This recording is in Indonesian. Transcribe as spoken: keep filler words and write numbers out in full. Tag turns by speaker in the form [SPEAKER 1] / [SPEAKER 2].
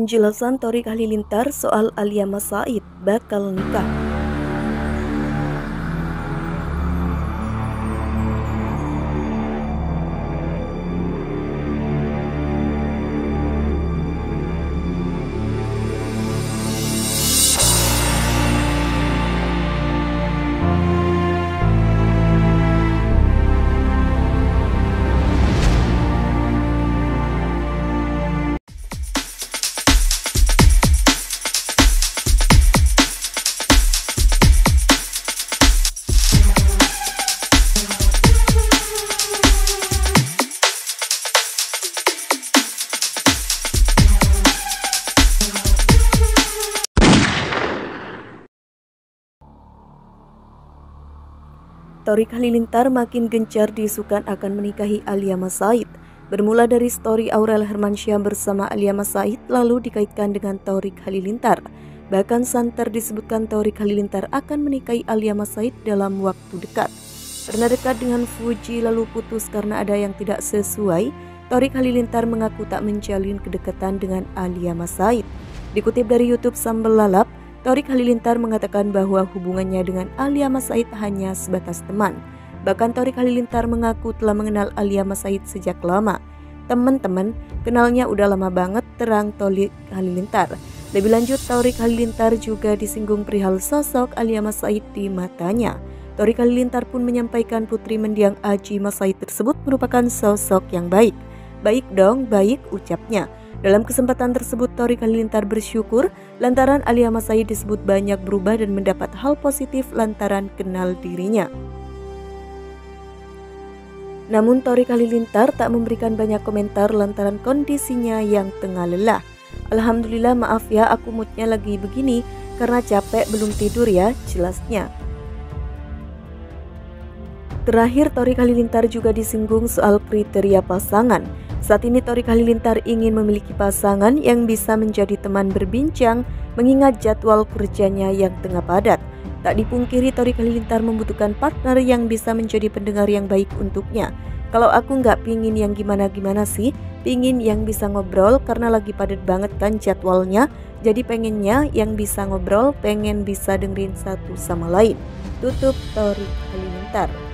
[SPEAKER 1] Penjelasan Torik Halilintar soal Alia Mas Said bakal nikah. Torik Halilintar makin gencar diisukan akan menikahi Alia Mas Said. Bermula dari story Aurel Hermansyah bersama Alia Mas Said lalu dikaitkan dengan Torik Halilintar. Bahkan santer disebutkan Torik Halilintar akan menikahi Alia Mas Said dalam waktu dekat. Karena dekat dengan Fuji lalu putus karena ada yang tidak sesuai, Torik Halilintar mengaku tak menjalin kedekatan dengan Alia Mas Said. Dikutip dari YouTube Sambal Lalap, Torik Halilintar mengatakan bahwa hubungannya dengan Alia Mas Said hanya sebatas teman. Bahkan Torik Halilintar mengaku telah mengenal Alia Mas Said sejak lama. Teman-teman, kenalnya udah lama banget, terang Torik Halilintar. Lebih lanjut, Torik Halilintar juga disinggung perihal sosok Alia Mas Said di matanya. Torik Halilintar pun menyampaikan putri mendiang Aji Mas Said tersebut merupakan sosok yang baik. Baik dong, baik, ucapnya. Dalam kesempatan tersebut, Torik Halilintar bersyukur lantaran Alia Mas Said disebut banyak berubah dan mendapat hal positif lantaran kenal dirinya. Namun Torik Halilintar tak memberikan banyak komentar lantaran kondisinya yang tengah lelah. Alhamdulillah, maaf ya, aku moodnya lagi begini karena capek belum tidur ya, jelasnya. Terakhir, Torik Halilintar juga disinggung soal kriteria pasangan. Saat ini Torik Halilintar ingin memiliki pasangan yang bisa menjadi teman berbincang mengingat jadwal kerjanya yang tengah padat. Tak dipungkiri Torik Halilintar membutuhkan partner yang bisa menjadi pendengar yang baik untuknya. Kalau aku nggak pingin yang gimana-gimana sih, pingin yang bisa ngobrol karena lagi padat banget kan jadwalnya. Jadi pengennya yang bisa ngobrol, pengen bisa dengerin satu sama lain. Tutup Torik Halilintar.